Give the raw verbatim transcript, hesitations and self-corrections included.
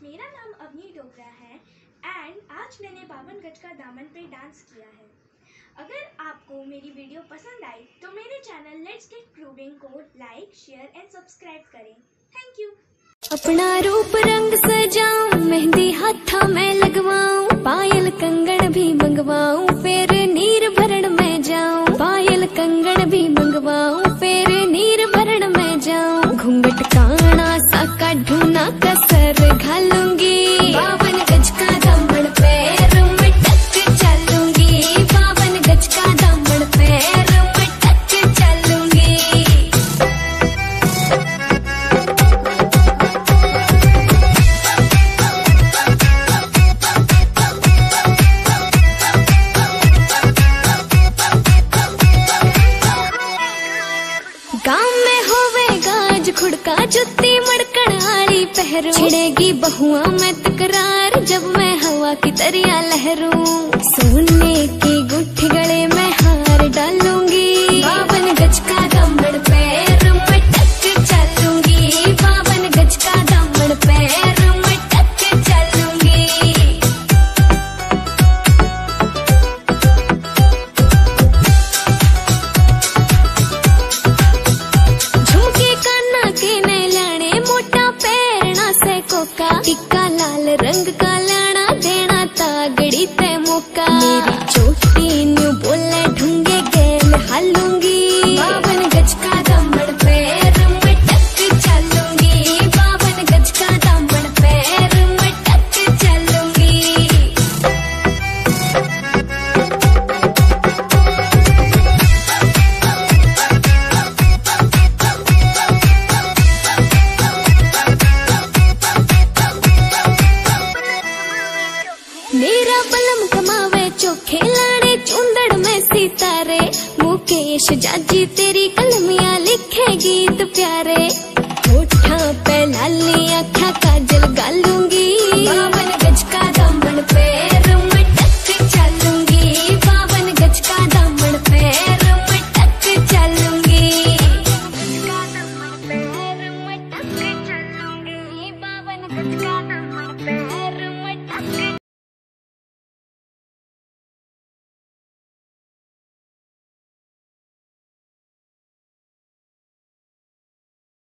मेरा नाम अवनी डोगरा है एंड आज मैंने बावन गज का दामन पे डांस किया है। अगर आपको मेरी वीडियो पसंद आई तो मेरे चैनल लेट्स गेट ग्रूविंग को लाइक, शेयर एंड सब्सक्राइब करें। Thank you. अपना रूप रंग सजाऊं, मेहंदी हाथा में लगवाऊं, पायल कंगन भी मंगवाऊं, फिर नीर भरण में जाऊं। पायल कंगन भी मंगवाऊं, फिर नीर भरण में जाऊं। घूंघट काना सा काढूं ना कसर घालूंगी, बावन गज का दामन पैर में टक चलूंगी। बावन गज का दामन पैर में टक चलूंगी। गाँव में होवेगा आज खुड़का, जुत्ती मड़कन आली पहरू। छिड़ेगी बहुआ में तकरार जब मैं हवा की तरिया लहरूं। सोने की गुट्ठी गले में हार डालूंगी, बावन गज का दामन पैर में टक चलूंगी। बावन गज का दामन पैर में टक चलूंगी। झुमके काना के ने लाने, मोटा पैरना से कोका। टिक्का लाल रंग का लाना, देना तागड़ी ते मौका। मेरी चोटी न्यू बोले ढूंगे गेल हालूंगी, बावन गज का दामन पैर में टक चलूंगी। बावन गज का दामन पैर में टक चलूंगी। मेरा बलम कमावे चोखे लाने, चुंदड़ में सितारे। मुकेश जाजी तेरी कलमियां लिखे गीत प्यारे।